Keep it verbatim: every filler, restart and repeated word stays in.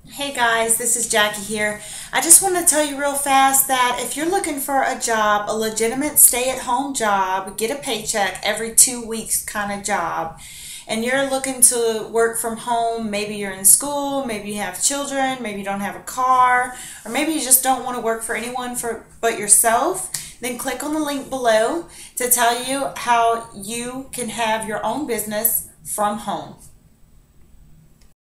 Hey guys, this is Jackie here. I just want to tell you real fast that if you're looking for a job, a legitimate stay-at-home job, get a paycheck every two weeks kind of job, and you're looking to work from home, maybe you're in school, maybe you have children, maybe you don't have a car, or maybe you just don't want to work for anyone for but yourself, then click on the link below to tell you how you can have your own business from home.